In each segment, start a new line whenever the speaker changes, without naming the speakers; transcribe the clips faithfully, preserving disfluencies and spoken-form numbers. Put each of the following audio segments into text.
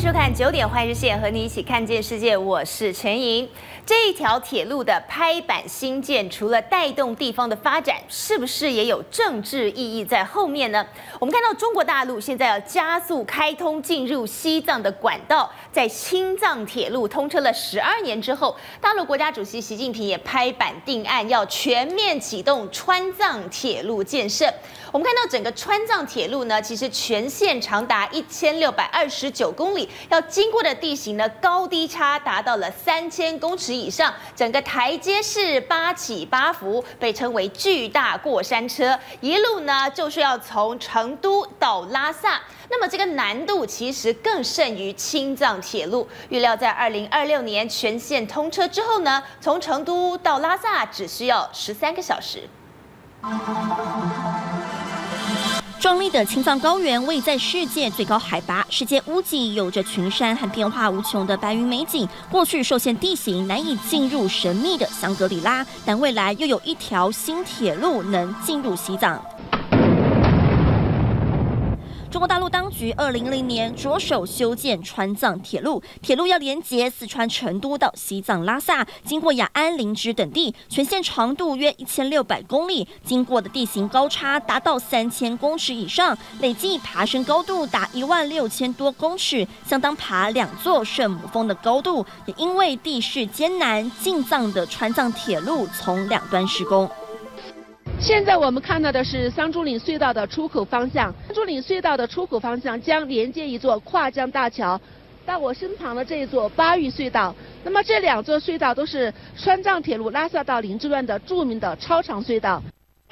收看九点换日线，和你一起看见世界。我是陈莹。这一条铁路的拍板兴建，除了带动地方的发展，是不是也有政治意义在后面呢？我们看到中国大陆现在要加速开通进入西藏的管道，在青藏铁路通车了十二年之后，大陆国家主席习近平也拍板定案，要全面启动川藏铁路建设。我们看到整个川藏铁路呢，其实全线长达一千六百二十九公里，要经过的地形呢，高低差达到了三千公尺以上，整个台阶是八起八伏，被称为巨大过山车，一路呢就是要从成都到拉萨。那么这个难度其实更胜于青藏铁路，预料在二零二六年全线通车之后呢，从成都到拉萨只需要十三个小时。
壮丽的青藏高原位在世界最高海拔，世界屋脊有着群山和变化无穷的白云美景。过去受限地形难以进入神秘的香格里拉，但未来又有一条新铁路能进入西藏。中国大陆当局二零二零年着手修建川藏铁路，铁路要连接四川成都到西藏拉萨，经过雅安、林芝等地，全线长度约一千六百公里，经过的地形高差达到三千公尺以上，累计爬升高度达一万六千多公尺，相当爬两座圣母峰的高度。也因为地势艰难，进藏的川藏铁路从两端施工。
现在我们看到的是桑珠岭隧道的出口方向，桑珠岭隧道的出口方向将连接一座跨江大桥，到我身旁的这一座巴育隧道。那么这两座隧道都是川藏铁路拉萨到林芝段的著名的超长隧道。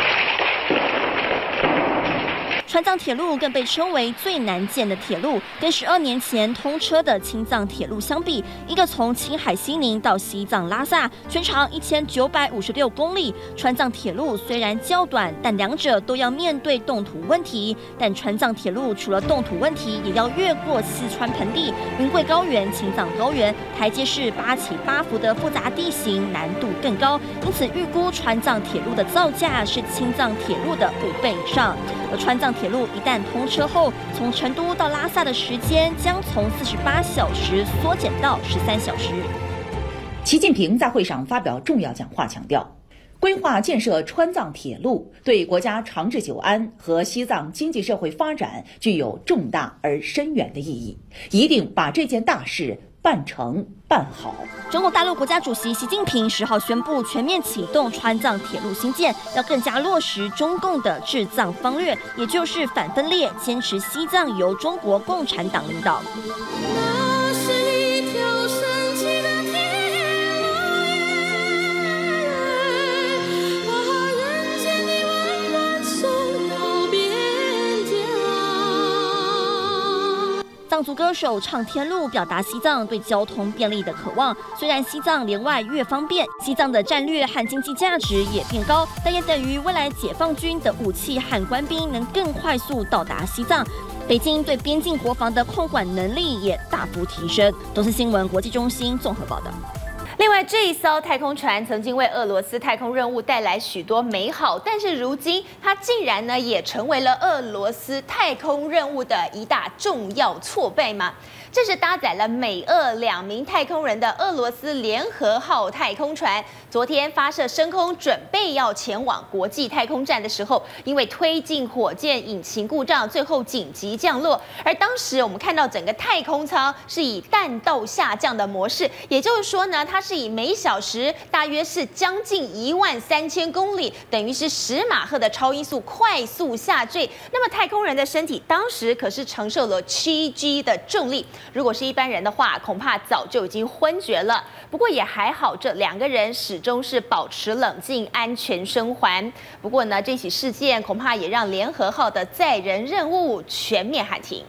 川藏铁路更被称为最难建的铁路，跟十二年前通车的青藏铁路相比，一个从青海西宁到西藏拉萨，全长一千九百五十六公里。川藏铁路虽然较短，但两者都要面对冻土问题。但川藏铁路除了冻土问题，也要越过四川盆地、云贵高原、青藏高原，台阶式八起八伏的复杂地形，难度更高。因此，预估川藏铁路的造价是青藏铁路的五倍以上。而川藏铁路一旦通车后，从成都到拉萨的时间将从四十八小时缩减到十三小时。
习近平在会上发表重要讲话，强调，规划建设川藏铁路对国家长治久安和西藏经济社会发展具有重大而深远的意义，一定把这件大事办成办好。
中国大陆国家主席习近平十号宣布全面启动川藏铁路兴建，要更加落实中共的治藏方略，也就是反分裂，坚持西藏由中国共产党领导。藏族歌手唱天路，表达西藏对交通便利的渴望。虽然西藏连外越方便，西藏的战略和经济价值也变高，但也等于未来解放军的武器和官兵能更快速到达西藏。北京对边境国防的控管能力也大幅提升。东森新闻国际中心综合报道。
另外，这一艘太空船曾经为俄罗斯太空任务带来许多美好，但是如今它竟然呢也成为了俄罗斯太空任务的一大重要挫败吗？这是搭载了美俄两名太空人的俄罗斯联合号太空船，昨天发射升空，准备要前往国际太空站的时候，因为推进火箭引擎故障，最后紧急降落。而当时我们看到整个太空舱是以弹道下降的模式，也就是说呢，它是以每小时大约是将近一万三千公里，等于是十马赫的超音速快速下坠。那么太空人的身体当时可是承受了七 G 的重力。如果是一般人的话，恐怕早就已经昏厥了。不过也还好，这两个人始终是保持冷静，安全生还。不过呢，这起事件恐怕也让联合号的载人任务全面喊停。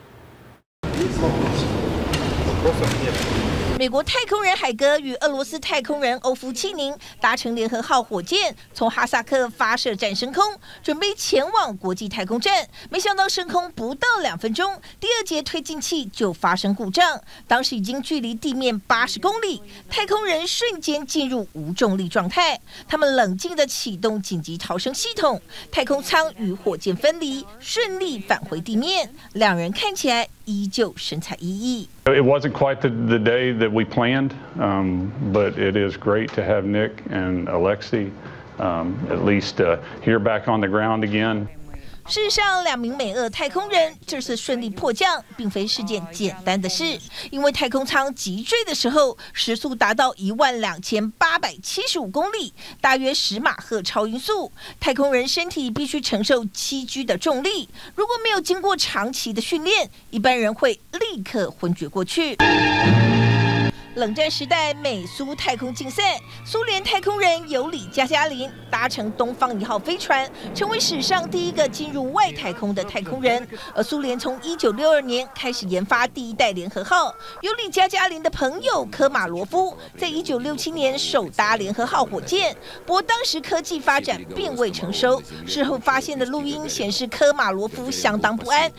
美国太空人海格与俄罗斯太空人欧夫契宁搭乘联合号火箭，从哈萨克发射站升空，准备前往国际太空站。没想到升空不到两分钟，第二节推进器就发生故障，当时已经距离地面八十公里，太空人瞬间进入无重力状态。他们冷静地启动紧急逃生系统，太空舱与火箭分离，顺利返回地面。两人看起来依旧神采奕奕。
It wasn't quite the, the day that we planned, um, but it is great to have Nick and Alexei um, at least uh, here back on the ground again.
事实上，两名美俄太空人这次顺利迫降，并非是件简单的事，因为太空舱急坠的时候，时速达到一万两千八百七十五公里，大约十马赫超音速。太空人身体必须承受七 G 的重力，如果没有经过长期的训练，一般人会立刻昏厥过去。 冷战时代，美苏太空竞赛，苏联太空人尤里加加林搭乘东方一号飞船，成为史上第一个进入外太空的太空人。而苏联从一九六二年开始研发第一代联合号，尤里加加林的朋友科马罗夫在一九六七年首搭联合号火箭，不过当时科技发展并未成熟，事后发现的录音显示科马罗夫相当不安。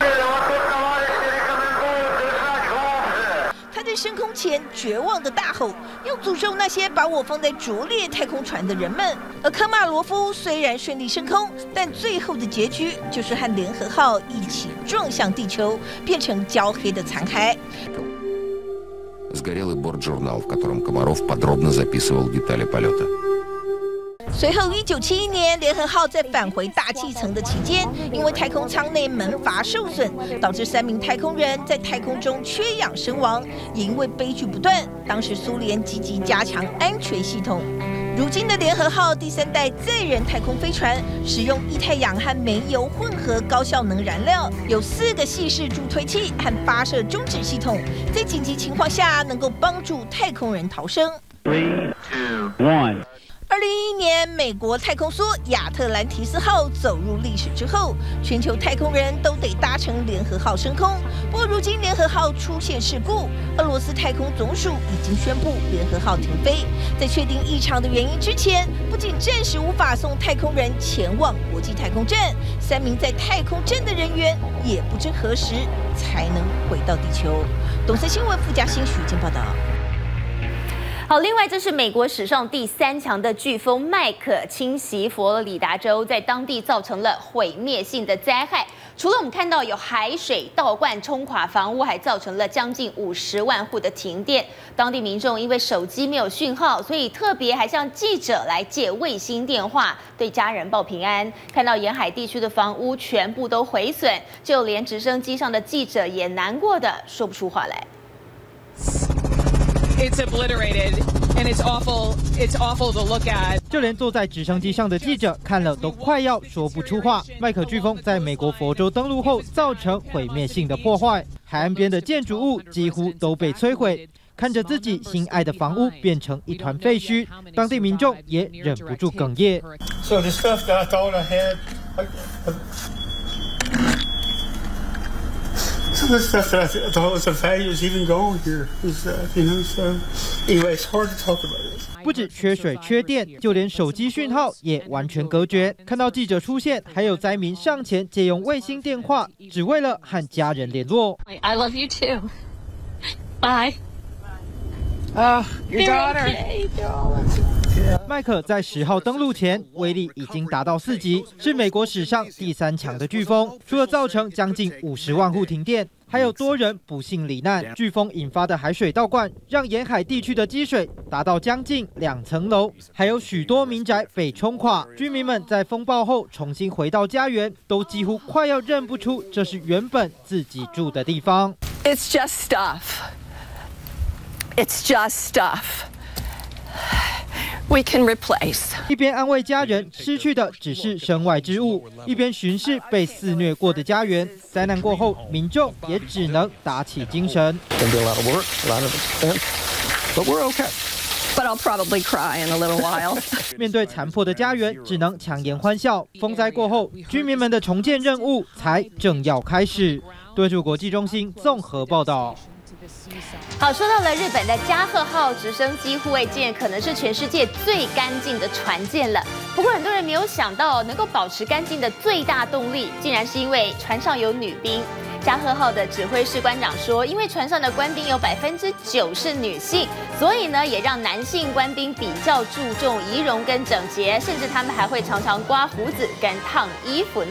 他在升空前绝望地大吼，要诅咒那些把我放在拙劣太空船的人们。而科马罗夫虽然顺利升空，但最后的结局就是和联合号一起撞向地球，变成焦黑的残骸。
Сгорел и бортжурнал, в котором Комаров подробно записывал детали полета.
随后，一九七一年，联合号在返回大气层的期间，因为太空舱内门阀受损，导致三名太空人在太空中缺氧身亡。也因为悲剧不断，当时苏联积极加强安全系统。如今的联合号第三代载人太空飞船，使用液态氧和煤油混合高效能燃料，有四个系式助推器和发射终止系统，在紧急情况下能够帮助太空人逃生。
Three, two, one.
二零一一年，美国太空梭亚特兰提斯号走入历史之后，全球太空人都得搭乘联合号升空。不过，如今联合号出现事故，俄罗斯太空总署已经宣布联合号停飞。在确定异常的原因之前，不仅暂时无法送太空人前往国际太空站，三名在太空站的人员也不知何时才能回到地球。东森新闻傅家欣、许静报道。
好，另外这是美国史上第三强的飓风麦克侵袭佛罗里达州，在当地造成了毁灭性的灾害。除了我们看到有海水倒灌冲垮房屋，还造成了将近五十万户的停电。当地民众因为手机没有讯号，所以特别还向记者来借卫星电话，对家人报平安。看到沿海地区的房屋全部都毁损，就连直升机上的记者也难过的说不出话来。
It's obliterated, and it's awful. It's awful to look at.
就连坐在直升机上的记者看了都快要说不出话。麦克飓风在美国佛州登陆后，造成毁灭性的破坏，海岸边的建筑物几乎都被摧毁。看着自己心爱的房屋变成一团废墟，当地民众也忍不住哽咽。
So the stuff that I thought I had. I, I, Some of the stuff that I thought was of value is even gone here. Is uh, you know, so anyway, it's hard to talk about it.
不止缺水缺电，就连手机讯号也完全隔绝。看到记者出现，还有灾民上前借用卫星电话，只为了和家人联络。
I love you too. Bye.
Oh, your daughter.
麦克在十号登陆前，威力已经达到四级，是美国史上第三强的飓风。除了造成将近五十万户停电，还有多人不幸罹难。飓风引发的海水倒灌，让沿海地区的积水达到将近两层楼，还有许多民宅被冲垮。居民们在风暴后重新回到家园，都几乎快要认不出这是原本自己住的地方。
It's just stuff. It's just stuff. We can replace.
一边安慰家人失去的只是身外之物，一边巡视被肆虐过的家园。灾难过后，民众也只能打起精神。
But we're okay. But I'll probably cry in a little while.
面对残破的家园，只能强颜欢笑。风灾过后，居民们的重建任务才正要开始。对驻国际中心综合报道。
好，说到了日本的加贺号直升机护卫舰，可能是全世界最干净的船舰了。不过很多人没有想到，能够保持干净的最大动力，竟然是因为船上有女兵。加贺号的指挥士官长说，因为船上的官兵有百分之九是女性，所以呢，也让男性官兵比较注重仪容跟整洁，甚至他们还会常常刮胡子跟烫衣服呢。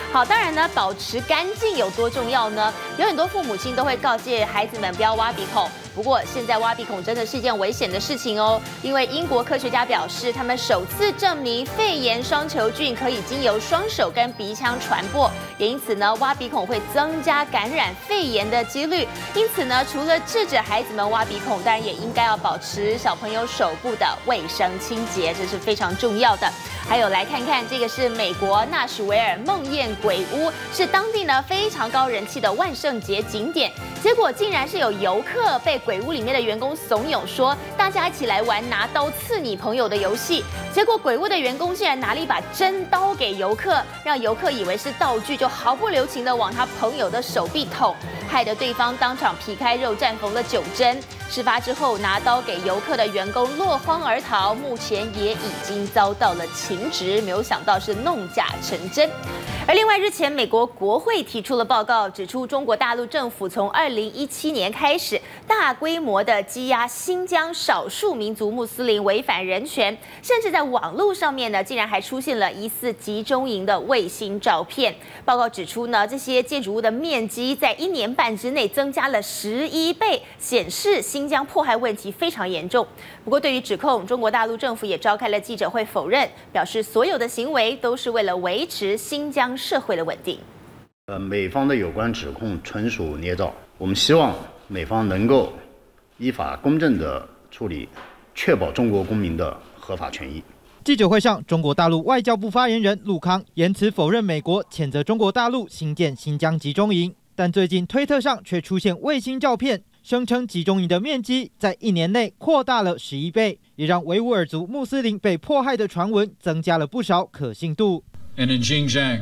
好，当然呢，保持干净有多重要呢？有很多父母亲都会告诫孩子们不要挖鼻孔。不过，现在挖鼻孔真的是一件危险的事情哦，因为英国科学家表示，他们首次证明肺炎双球菌可以经由双手跟鼻腔传播，也因此呢，挖鼻孔会增加感染肺炎的几率。因此呢，除了制止孩子们挖鼻孔，当然也应该要保持小朋友手部的卫生清洁，这是非常重要的。还有来看看，这个是美国纳什维尔梦魇鬼屋，是当地呢非常高人气的万圣节景点。结果竟然是有游客被鬼屋里面的员工怂恿说，大家一起来玩拿刀刺你朋友的游戏。结果鬼屋的员工竟然拿了一把真刀给游客，让游客以为是道具，就毫不留情的往他朋友的手臂捅，害得对方当场皮开肉绽缝了九针。事发之后，拿刀给游客的员工落荒而逃，目前也已经遭到了擒职。没有想到是弄假成真。而另外，日前美国国会提出了报告，指出中国大陆政府从二零一七年开始，大规模的羁押新疆少数民族穆斯林，违反人权，甚至在网络上面呢，竟然还出现了疑似集中营的卫星照片。报告指出呢，这些建筑物的面积在一年半之内增加了十一倍，显示新疆迫害问题非常严重。不过，对于指控，中国大陆政府也召开了记者会否认，表示所有的行为都是为了维持新疆社会的稳定。
呃，美方的有关指控纯属捏造，我们希望美方能够依法公正地处理，确保中国公民的合法权益。
记者会上，中国大陆外交部发言人陆康言辞否认美国谴责中国大陆新建新疆集中营，但最近推特上却出现卫星照片，声称集中营的面积在一年内扩大了十一倍，也让维吾尔族穆斯林被迫害的传闻增加了不少可信度。
And in Xinjiang,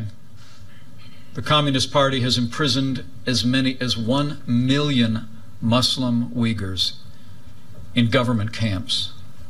the Communist Party has imprisoned as many as one million Muslim Uyghurs in government camps,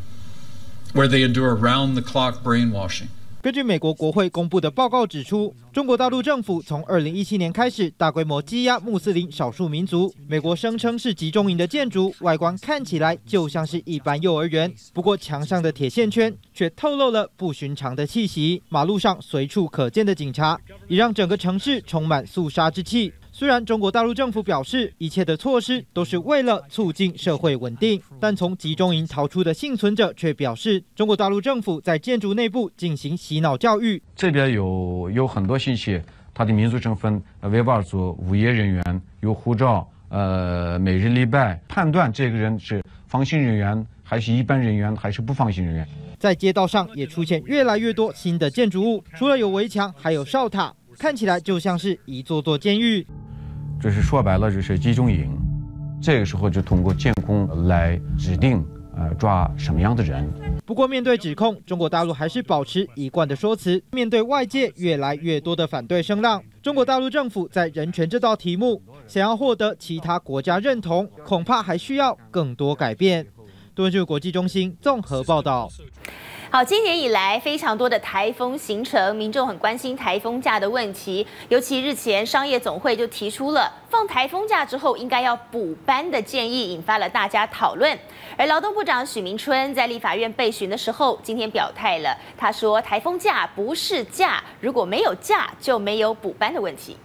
where they endure round-the-clock brainwashing.
根据美国国会公布的报告指出，中国大陆政府从二零一七年开始大规模羁押穆斯林少数民族。美国声称是集中营的建筑，外观看起来就像是一般幼儿园，不过墙上的铁线圈却透露了不寻常的气息。马路上随处可见的警察，也让整个城市充满肃杀之气。虽然中国大陆政府表示一切的措施都是为了促进社会稳定，但从集中营逃出的幸存者却表示，中国大陆政府在建筑内部进行洗脑教育。
这边有有很多信息，他的民族身份、维吾尔族、无业人员、有护照、呃每日礼拜，判断这个人是放行人员还是一般人员还是不放行人员。
在街道上也出现越来越多新的建筑物，除了有围墙，还有哨塔，看起来就像是一座座监狱。
这是说白了，这是集中营。这个时候就通过监控来指定，呃，抓什么样的人。
不过，面对指控，中国大陆还是保持一贯的说辞。面对外界越来越多的反对声浪，中国大陆政府在人权这道题目，想要获得其他国家认同，恐怕还需要更多改变。多据国际中心综合报道。
好，今年以来非常多的台风形成，民众很关心台风假的问题。尤其日前商业总会就提出了放台风假之后应该要补班的建议，引发了大家讨论。而劳动部长许明春在立法院备询的时候，今天表态了，他说台风假不是假，如果没有假就没有补班的问题。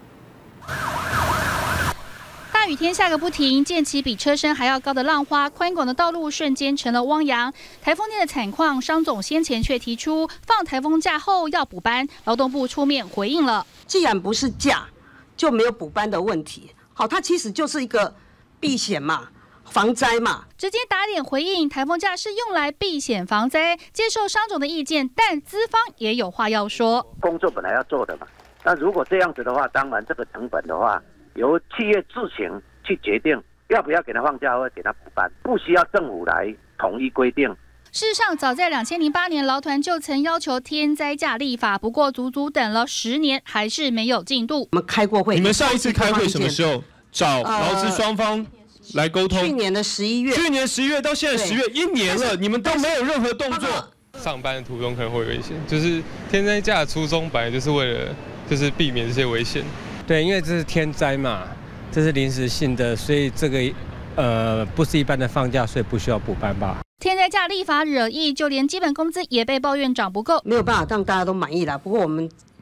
大雨天下个不停，溅起比车身还要高的浪花，宽广的道路瞬间成了汪洋。台风天的惨况，商总先前却提出放台风假后要补班，劳动部出面回应了。
既然不是假，就没有补班的问题。好，它其实就是一个避险嘛，防灾嘛。
直接打脸回应，台风假是用来避险防灾，接受商总的意见，但资方也有话要说。
工作本来要做的嘛，那如果这样子的话，当然这个成本的话，由企业自行去决定要不要给他放假或给他补班，不需要政府来统一规定。
事实上，早在两千零八年，劳团就曾要求天灾假立法，不过足足等了十年，还是没有进度。
我们开过会，
你们上一次开会什么时候？找劳资双方来沟通。
去年的十一月，
去年十一月到现在十月，一年了，你们都没有任何动作。
上班的途中可能会有危险，就是天灾假的初衷本来就是为了就是避免这些危险。
对，因为这是天灾嘛，这是临时性的，所以这个呃不是一般的放假，所以不需要补班吧。
天灾假立法惹议，就连基本工资也被抱怨涨不够，
没有办法让大家都满意啦。不过我们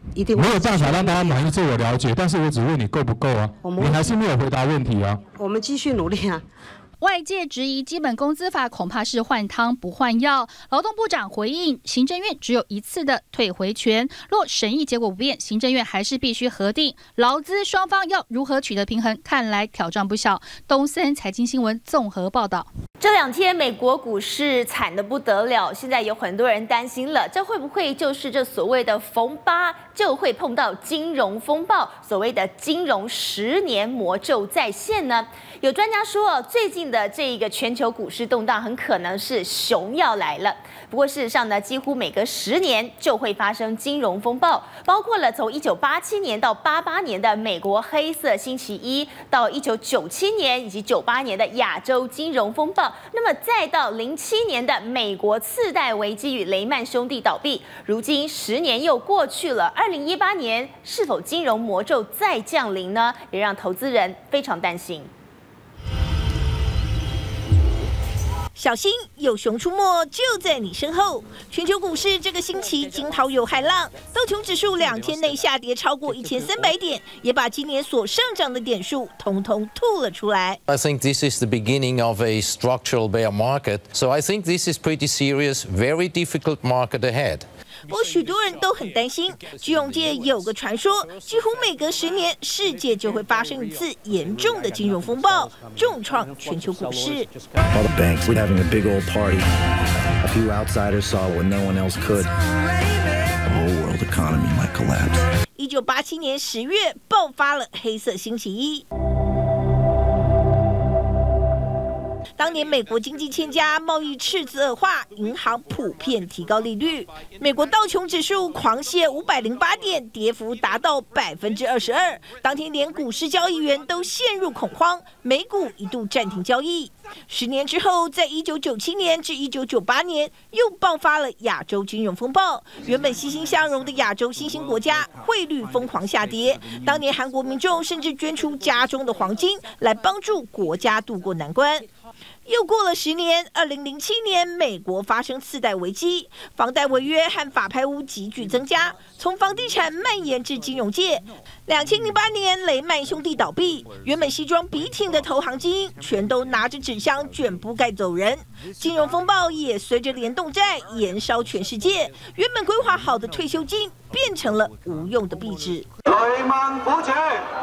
一定
没有办法让大家满意，这我了解，但是我只问你够不够啊？你还是没有回答问题啊。
我们继续努力啊。
外界质疑基本工资法恐怕是换汤不换药。劳动部长回应，行政院只有一次的退回权，若审议结果不变，行政院还是必须核定。劳资双方要如何取得平衡，看来挑战不小。东森财经新闻综合报道。
这两天美国股市惨得不得了，现在有很多人担心了，这会不会就是这所谓的逢八就会碰到金融风暴，所谓的金融十年魔咒再现呢？有专家说，最近的这个全球股市动荡很可能是熊要来了。不过事实上呢，几乎每隔十年就会发生金融风暴，包括了从一九八七年到八八年的美国黑色星期一，到一九九七年以及九八年的亚洲金融风暴，那么再到零七年的美国次贷危机与雷曼兄弟倒闭，如今十年又过去了，二零一八年是否金融魔咒再降临呢？也让投资人非常担心。
小心，有熊出没就在你身后。全球股市这个星期惊涛有海浪，道琼指数两天内下跌超过一千三百点，也把今年所上涨的点数统统吐了出来。
I think this is the beginning of a structural bear market, so I think this is pretty serious, very difficult market ahead.
不过许多人都很担心，金融界有个传说，几乎每隔十年，世界就会发生一次严重的金融风暴，重创全球股市。
All the banks were having a big old party. A few outsiders saw what no one else could. The whole world economy might collapse.
一九八七年十月爆发了黑色星期一。当年美国经济欠佳，贸易赤字恶化，银行普遍提高利率。美国道琼指数狂泻五百零八点，跌幅达到百分之二十二。当天连股市交易员都陷入恐慌，美股一度暂停交易。十年之后，在一九九七年至一九九八年，又爆发了亚洲金融风暴。原本欣欣向荣的亚洲新兴国家，汇率疯狂下跌。当年韩国民众甚至捐出家中的黄金来帮助国家渡过难关。又过了十年，二零零七年，美国发生次贷危机，房贷违约和法拍屋急剧增加，从房地产蔓延至金融界。两千零八年，雷曼兄弟倒闭，原本西装笔挺的投行精英，全都拿着纸箱卷铺盖走人。金融风暴也随着联动债延烧全世界，原本规划好的退休金变成了无用的壁纸。
雷曼不解。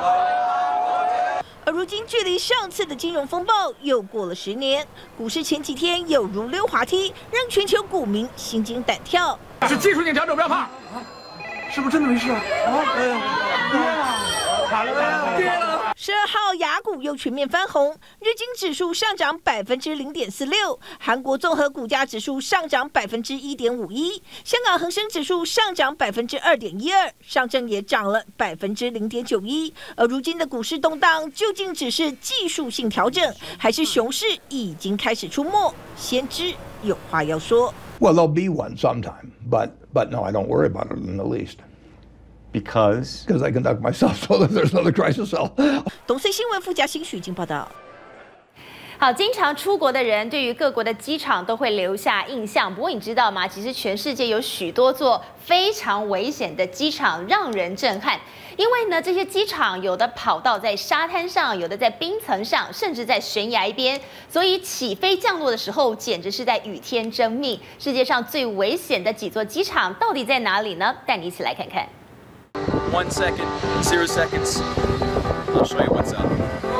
而如今，距离上次的金融风暴又过了十年，股市前几天有如溜滑梯，让全球股民心惊胆跳。
是技术性调整，不要怕。是不是真的没事啊？啊，哎呀，跌了，惨了，跌了。
十二号，雅股又全面翻红，日经指数上涨百分之零点四六，韩国综合股价指数上涨百分之一点五一，香港恒生指数上涨百分之二点一二，上证也涨了百分之零点九一。而如今的股市动荡，究竟只是技术性调整，还是熊市已经开始出没？先知有话要说。
Well, there'll be one sometime, but but no, I don't worry about it in the least. Because because I conduct myself so that there's another crisis.
东森新闻副嘉欣许经报道。
好，经常出国的人对于各国的机场都会留下印象。不过你知道吗？其实全世界有许多座非常危险的机场，让人震撼。因为呢，这些机场有的跑道在沙滩上，有的在冰层上，甚至在悬崖边，所以起飞降落的时候简直是在与天争命。世界上最危险的几座机场到底在哪里呢？带你一起来看看。
One second, zero seconds. I'll show you what's up.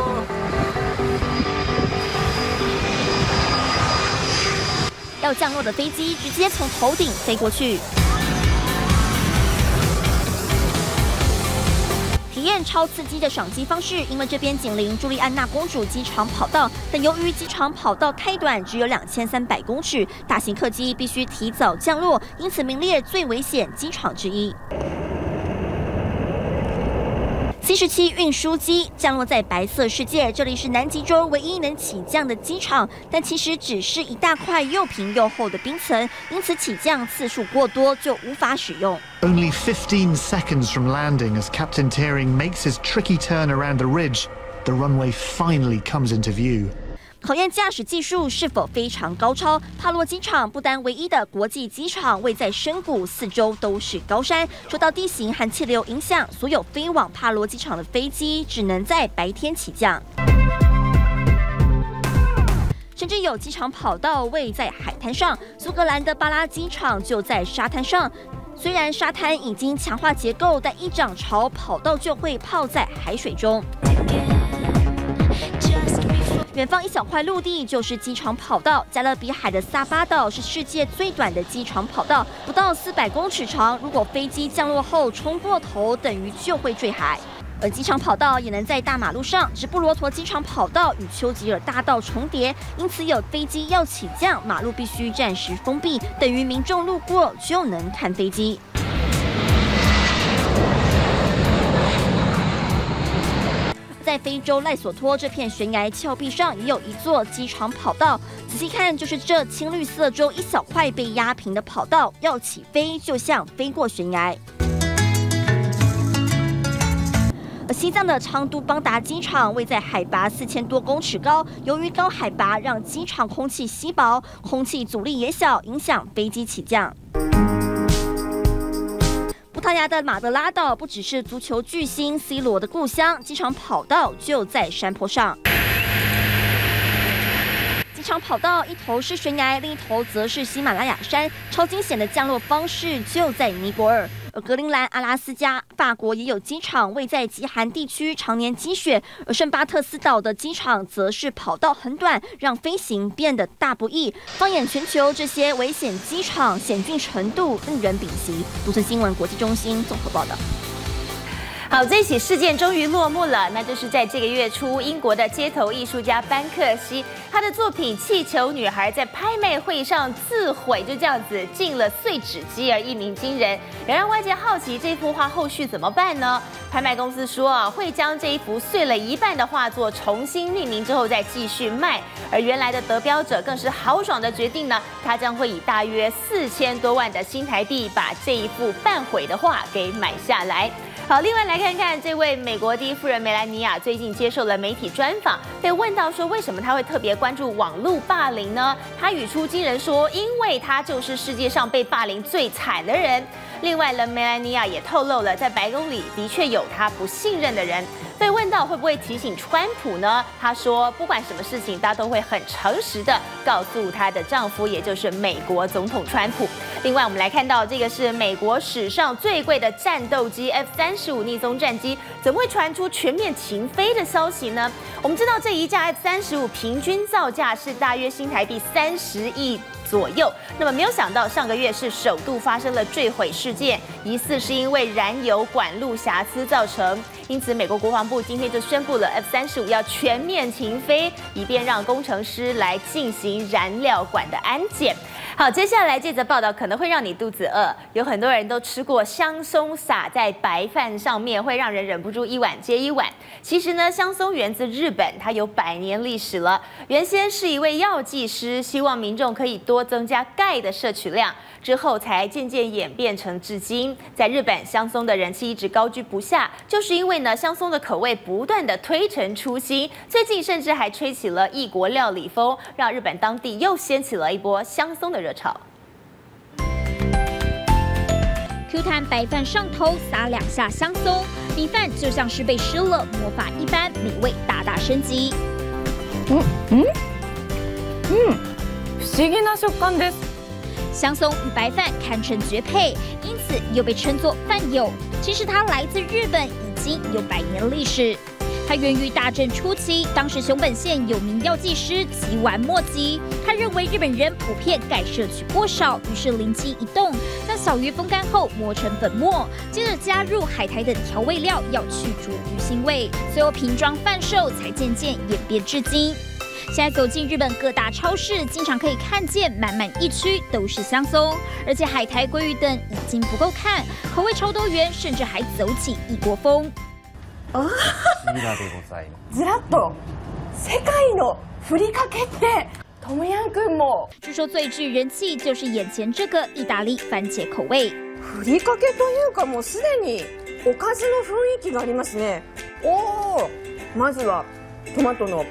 要降落的飞机直接从头顶飞过去，体验超刺激的赏机方式。因为这边紧邻朱莉安娜公主机场跑道，但由于机场跑道太短，只有两千三百公尺，大型客机必须提早降落，因此名列最危险机场之一。C 十七运输机降落在白色世界，这里是南极洲唯一能起降的机场，但其实只是一大块又平又厚的冰层，因此起降次数过多就无法使用。
Only fifteen seconds from landing as Captain Tearing makes his tricky turn around a ridge, the runway finally comes into view.
考验驾驶技术是否非常高超。帕洛机场不单唯一的国际机场位在深谷，四周都是高山，受到地形和气流影响，所有飞往帕洛机场的飞机只能在白天起降。 甚至有机场跑道位在海滩上，苏格兰的巴拉机场就在沙滩上。虽然沙滩已经强化结构，但一涨潮，跑道就会泡在海水中。远方一小块陆地就是机场跑道，加勒比海的萨巴岛是世界最短的机场跑道，不到四百公尺长。如果飞机降落后冲过头，等于就会坠海。 而机场跑道也能在大马路上，直布罗陀机场跑道与丘吉尔大道重叠，因此有飞机要起降，马路必须暂时封闭，等于民众路过就能看飞机。在非洲赖索托这片悬崖峭壁上，也有一座机场跑道。仔细看，就是这青绿色中一小块被压平的跑道，要起飞就像飞过悬崖。 而西藏的昌都邦达机场位在海拔四千多公尺高，由于高海拔让机场空气稀薄，空气阻力也小，影响飞机起降。葡萄牙的马德拉岛不只是足球巨星 C 罗的故乡，机场跑道就在山坡上。 机场跑道一头是悬崖，另一头则是喜马拉雅山，超惊险的降落方式就在尼泊尔。而格陵兰、阿拉斯加、法国也有机场位在极寒地区，常年积雪。而圣巴特斯岛的机场则是跑道很短，让飞行变得大不易。放眼全球，这些危险机场险峻程度令人屏息。独森新闻国际中心综合报道。
好，这起事件终于落幕了，那就是在这个月初，英国的街头艺术家班克西，他的作品《气球女孩》在拍卖会上自毁，就这样子进了碎纸机，而一鸣惊人，也让外界好奇这幅画后续怎么办呢？拍卖公司说啊，会将这一幅碎了一半的画作重新命名之后再继续卖，而原来的得标者更是豪爽的决定呢，他将会以大约四千多万的新台币把这一幅半毁的画给买下来。 好，另外来看看这位美国第一夫人梅兰妮亚最近接受了媒体专访，被问到说为什么她会特别关注网络霸凌呢？她语出惊人说，因为她就是世界上被霸凌最惨的人。另外呢，梅兰妮亚也透露了，在白宫里的确有她不信任的人。被问到会不会提醒川普呢？她说，不管什么事情，她都会很诚实的告诉她的丈夫，也就是美国总统川普。另外，我们来看到这个是美国史上最贵的战斗机 F 三十五逆风战机，怎么会传出全面停飞的消息呢？我们知道这一架 F 三十五平均造价是大约新台币三十亿。 左右，那么没有想到上个月是首度发生了坠毁事件，疑似是因为燃油管路瑕疵造成。因此，美国国防部今天就宣布了 F 三十五要全面停飞，以便让工程师来进行燃料管的安检。好，接下来这则报道可能会让你肚子饿，有很多人都吃过香松撒在白饭上面，会让人忍不住一碗接一碗。其实呢，香松源自日本，它有百年历史了。原先是一位药剂师，希望民众可以多增加钙的摄取量，之后才渐渐演变成至今。在日本，香松的人气一直高居不下，就是因为呢，香松的口味不断的推陈出新，最近甚至还吹起了异国料理风，让日本当地又掀起了一波香松的热潮。
Q 弹白饭上头撒两下香松，米饭就像是被施了魔法一般，美味大大升级。嗯嗯嗯，不思議な食感です。香松与白饭堪称绝配，因此又被称作饭友。其实它来自日本，已经有百年历史。它源于大正初期，当时熊本县有名药剂师吉丸末吉，他认为日本人普遍钙摄取过少，于是灵机一动，将小鱼风干后磨成粉末，接着加入海苔等调味料，要去除鱼腥味，最后瓶装贩售，才渐渐演变至今。现在走进日本各大超市，经常可以看见满满一区都是香松，而且海苔、鲑鱼等已经不够看，口味超多元，甚至还走起异国风。あずらっと世界のふりかけってトムヤンくんも。据说最具人气就是眼前这个意大利番茄口味。
ふりかけというかもうすでにおかずの雰囲気がありますね。おお、まずはトマトの。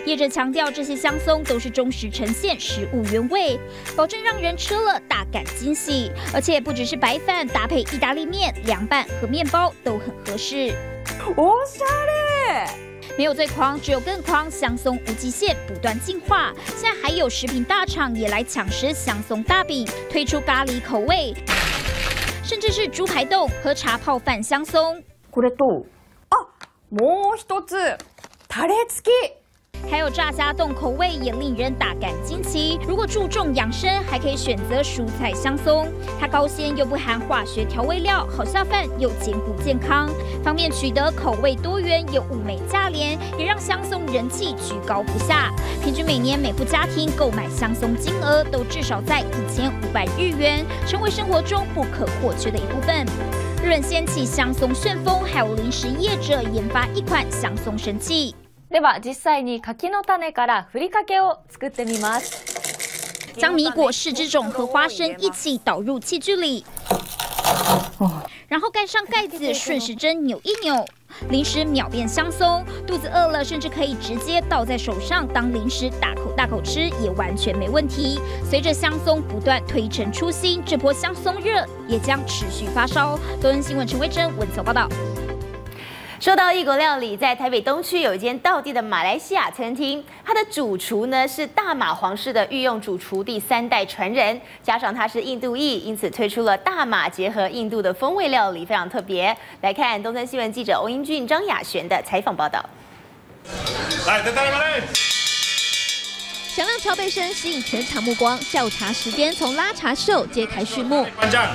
业者强调，这些香松都是忠实呈现食物原味，保证让人吃了大感惊喜。而且不只是白饭，搭配意大利面、凉拌和面包都很合适。
おしゃれ。
没有最狂，只有更狂。香松无极限，不断进化。现在还有食品大厂也来抢食香松大饼，推出咖喱口味，甚至是猪排冻、喝茶泡饭香松。
これと、あ、もう一つタレ付き。
还有炸虾冻口味也令人大感惊奇。如果注重养生，还可以选择蔬菜香松，它高纤又不含化学调味料，好下饭又兼顾健康，方便取得，口味多元又物美价廉，也让香松人气居高不下。平均每年每户家庭购买香松金额都至少在一千五百日元，成为生活中不可或缺的一部分。日本掀起香松旋风，还有零食业者研发一款香松神器。
では実際に柿の種からふりかけを作ってみます。
将米果、柿之种和花生一起倒入器具里，然后盖上盖子，顺时针扭一扭，零食秒变香松。肚子饿了，甚至可以直接倒在手上当零食大口大口吃，也完全没问题。随着香松不断推陈出新，这波香松热也将持续发烧。东森新闻陈慧珍文搜报道。
说到异国料理，在台北东区有一间道地的马来西亚餐厅，它的主厨呢是大马皇室的御用主厨第三代传人，加上他是印度裔，因此推出了大马结合印度的风味料理，非常特别。来看东森新闻记者欧英俊、张雅璇的采访报道。
来，再带来。
响亮敲背声吸引全场目光，下午茶时间从拉茶秀揭开序幕。
班长，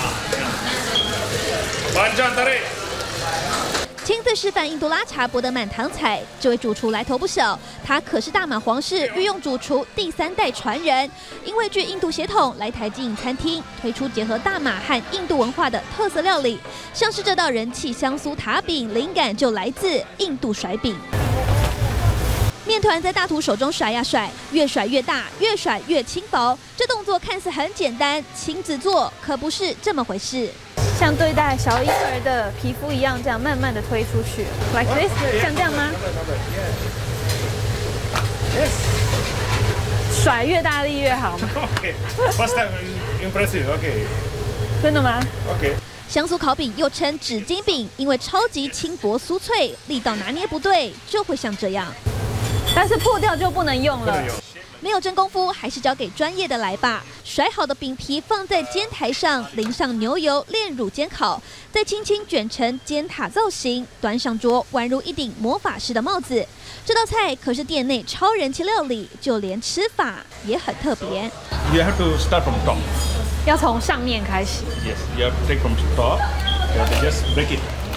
班长，带来。
亲自示范印度拉茶博得满堂彩，这位主厨来头不小，他可是大马皇室御用主厨第三代传人。因为据印度血统来台经营餐厅，推出结合大马和印度文化的特色料理，像是这道人气香酥塔饼，灵感就来自印度甩饼。面团在大厨手中甩呀甩，越甩越大，越甩越轻薄。这动作看似很简单，亲自做可不是这么回事。
像对待小婴儿的皮肤一样，这样慢慢的推出去 ，like this， 像这样吗？甩越大力越好吗
？OK， first time impressive， OK。
真的吗
？OK。
香酥烤饼又称纸巾饼，因为超级轻薄酥脆，力道拿捏不对就会像这样。
但是破掉就不能用了。
没有真功夫，还是交给专业的来吧。甩好的饼皮放在煎台上，淋上牛油，炼乳煎烤，再轻轻卷成尖塔造型，端上桌，宛如一顶魔法师的帽子。这道菜可是店内超人气料理，就连吃法也很特别。
You have to start from top.
要从上面开始。
Yes, you have to take from top. You have to just break it.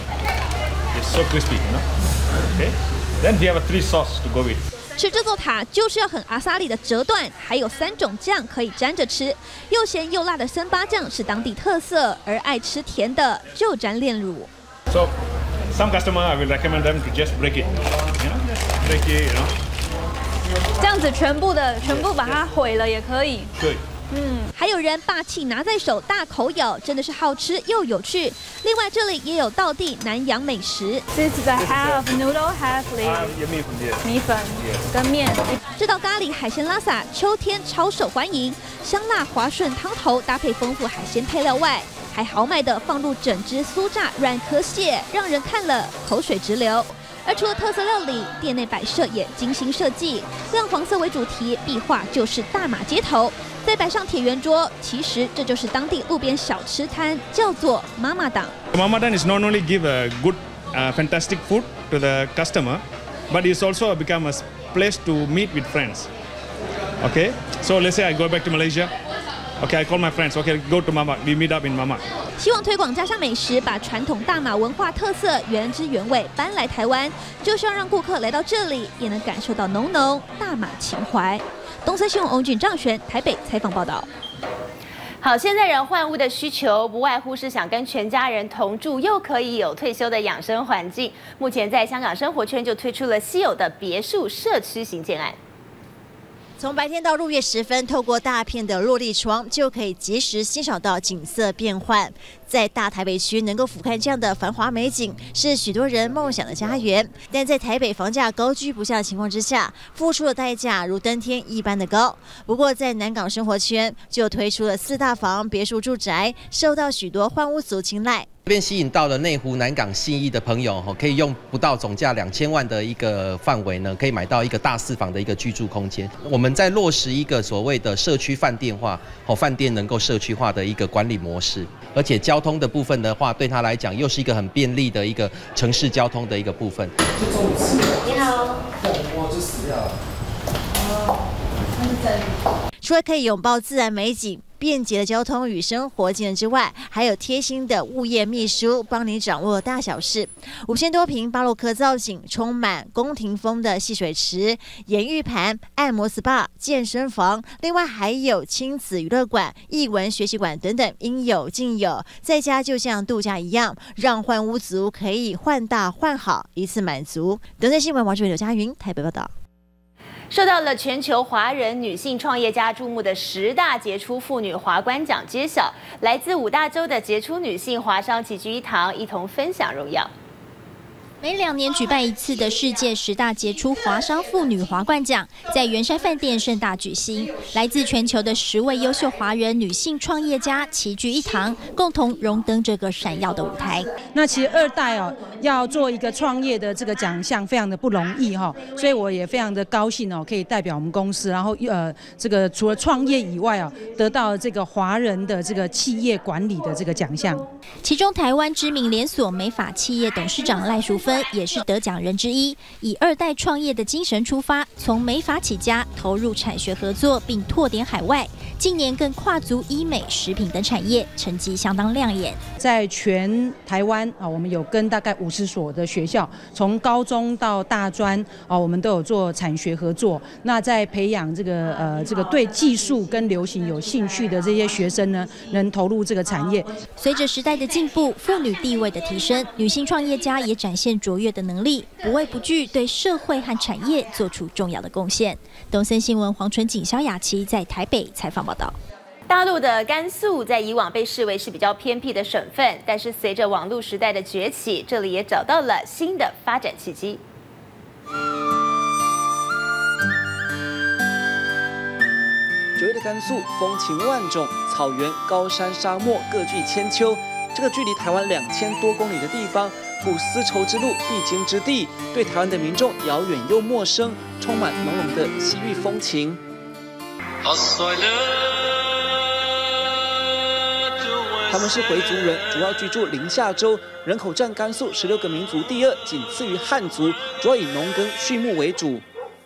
It's so crispy, you know. Okay. Then you have a three sauce to go with.
吃这座塔就是要很阿萨里的折断，还有三种酱可以沾着吃。又咸又辣的森巴酱是当地特色，而爱吃甜的就沾炼乳。
So, some customer I will recommend them to just break it, you know, just break it, you know.
这样子全部的全部把它毁了也可以。
对。
嗯，还有人霸气拿在手大口咬，真的是好吃又有趣。另外这里也有道地南洋美食。
This is a half noodle, half the 米粉跟面。
这道咖喱海鲜拉萨秋天超受欢迎，香辣滑顺汤头搭配丰富海鲜配料外，还豪迈的放入整只酥炸软壳蟹，让人看了口水直流。而除了特色料理，店内摆设也精心设计，亮黄色为主题，壁画就是大马街头。再摆上铁圆桌，其实这就是当地路边小吃摊，叫做妈妈档。
妈妈档 is not only give a good, uh, fantastic food to the customer, but it's also become a place to meet with friends. Okay, so let's say I go back to Malaysia. Okay, I call my friends. Okay, go to Mama. We meet up in Mama.
希望推广家乡美食，把传统大马文化特色原汁原味搬来台湾，就是要让顾客来到这里也能感受到浓浓大马情怀。东森新闻欧俊、张璇台北采访报道。
好，现在人换屋的需求不外乎是想跟全家人同住，又可以有退休的养生环境。目前在香港生活圈就推出了稀有的别墅社区型建案。
从白天到入夜时分，透过大片的落地窗，就可以及时欣赏到景色变换。在大台北区能够俯瞰这样的繁华美景，是许多人梦想的家园。但在台北房价高居不下的情况之下，付出的代价如登天一般的高。不过在南港生活圈就推出了四大房别墅住宅，受到许多换屋族青睐。
这边吸引到了内湖、南港、信义的朋友，可以用不到总价两千万的一个范围呢，可以买到一个大四房的一个居住空间。我们在落实一个所谓的社区饭店化，哦，饭店能够社区化的一个管理模式，而且交通的部分的话，对他来讲又是一个很便利的一个城市交通的一个部分。
你好，
我就死掉了。
哦，那是真。除了可以拥抱自然美景。 便捷的交通与生活技能之外，还有贴心的物业秘书帮你掌握大小事。五千多平巴洛克造景，充满宫廷风的戏水池、盐浴盘、按摩 S P A、健身房，另外还有亲子娱乐馆、艺文学习馆等等，应有尽有。在家就像度假一样，让换屋族可以换大换好，一次满足。德政新闻王志伟、刘佳云台北报道。
受到了全球华人女性创业家注目的十大杰出妇女华冠奖揭晓，来自五大洲的杰出女性华商齐聚一堂，一同分享荣耀。
每两年举办一次的世界十大杰出华商妇女华冠奖，在圆山饭店盛大举行。来自全球的十位优秀华人女性创业家齐聚一堂，共同荣登这个闪耀的舞台。
那其实二代哦，要做一个创业的这个奖项，非常的不容易哈、哦，所以我也非常的高兴哦，可以代表我们公司，然后呃，这个除了创业以外哦，得到这个华人的这个企业管理的这个奖项。
其中，台湾知名连锁美发企业董事长赖淑芬 也是得奖人之一，以二代创业的精神出发，从美发起家，投入产学合作，并拓点海外。近年更跨足医美、食品等产业，成绩相当亮眼。
在全台湾啊，我们有跟大概五十所的学校，从高中到大专啊，我们都有做产学合作。那在培养这个呃这个对技术跟流行有兴趣的这些学生呢，能投入这个产业。
随着时代的进步，妇女地位的提升，女性创业家也展现卓越的能力，不畏不惧，对社会和产业做出重要的贡献。东森新闻黄纯锦、萧雅琪在台北采访报道。
大陆的甘肃在以往被视为是比较偏僻的省份，但是随着网络时代的崛起，这里也找到了新的发展契机。
九月的甘肃风情万种，草原、高山、沙漠各具千秋。这个距离台湾两千多公里的地方，古丝绸之路必经之地，对台湾的民众遥远又陌生，充满浓浓的西域风情。他们是回族人，主要居住临夏州，人口占甘肃十六个民族第二，仅次于汉族，主要以农耕畜牧为主。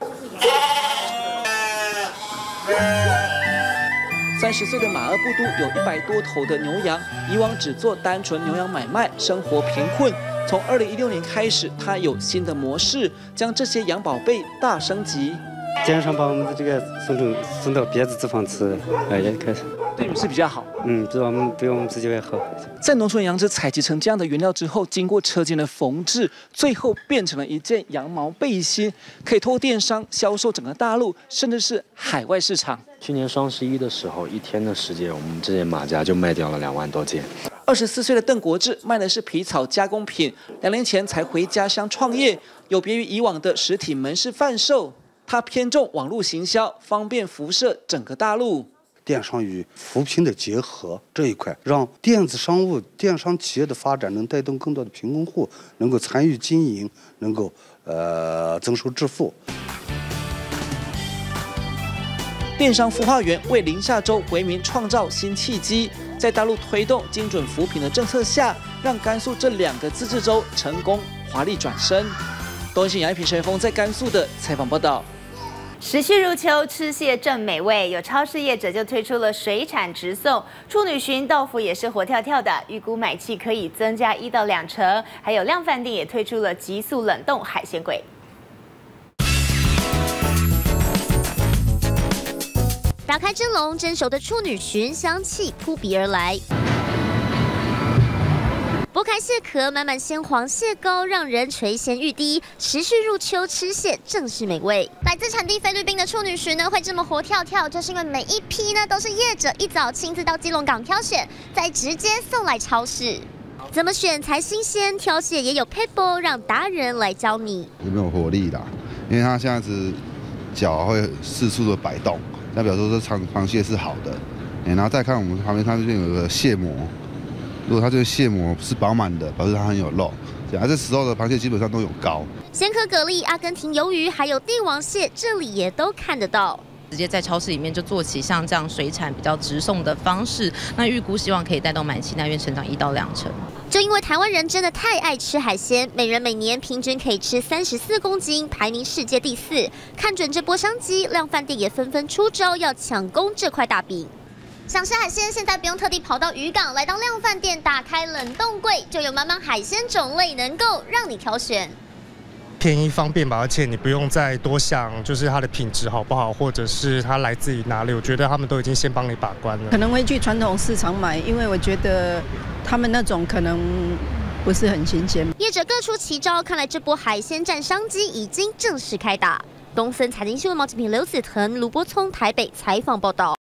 三十岁的马尔布都有一百多头的牛羊，以往只做单纯牛羊买卖，生活贫困。从二零一六年开始，他有新的模式，将这些羊宝贝大升级。
经常把我们的这个送成送到别的地方去，呃，也开始
对你们是比较好，
嗯，比我们比我们自己为好。
在农村羊脂采集成这样的原料之后，经过车间的缝制，最后变成了一件羊毛背心，可以透过电商销售整个大陆，甚至是海外市场。
去年双十一的时候，一天的时间，我们这些马甲就卖掉了两万多件。
二十四岁的邓国志卖的是皮草加工品，两年前才回家乡创业，有别于以往的实体门市贩售。它偏重网络行销，方便辐射整个大陆。
电商与扶贫的结合这一块，让电子商务、电商企业的发展能带动更多的贫困户能够参与经营，能够呃增收致富。
电商孵化园为临夏州回民创造新契机，在大陆推动精准扶贫的政策下，让甘肃这两个自治州成功华丽转身。东信杨一平、陈峰在甘肃的采访报道。
时序入秋，吃蟹正美味，有超市业者就推出了水产直送，处女鲟、豆腐也是活跳跳的，预估买气可以增加一到两成。还有量饭店也推出了急速冷冻海鲜柜。
打开蒸笼，蒸熟的处女鲟香气扑鼻而来。不剥开蟹壳，满满鲜黄蟹膏，让人垂涎欲滴。持续入秋吃蟹，正是美味。来自产地菲律宾的处女鲟呢，会这么活跳跳，就是因为每一批呢都是业者一早亲自到基隆港挑选，再直接送来超市。怎么选才新鲜？挑蟹也有 paper， 让达人来教你。
有没有活力啦？因为它现在是脚会四处的摆动，代表说这长螃蟹是好的。然后再看我们旁边，它这边有个蟹膜。 如果它这个蟹膜是饱满的，表示它很有肉。这样，这时候的螃蟹基本上都有膏。
鲜壳蛤蜊、阿根廷鱿鱼，还有帝王蟹，这里也都看得到。
直接在超市里面就做起像这样水产比较直送的方式，那预估希望可以带动满期那边成长一到两成。
就因为台湾人真的太爱吃海鲜，每人每年平均可以吃三十四公斤，排名世界第四。看准这波商机，量贩店也纷纷出招，要抢攻这块大饼。 想吃海鲜，现在不用特地跑到渔港，来到量贩店，打开冷冻柜，就有满满海鲜种类能够让你挑选。
便宜方便吧，而且你不用再多想，就是它的品质好不好，或者是它来自于哪里，我觉得他们都已经先帮你把关了。
可能会去传统市场买，因为我觉得他们那种可能不是很新鲜。
业者各出奇招，看来这波海鲜战商机已经正式开打。东森财经新闻毛志平、刘子腾、卢波聪台北采访报道。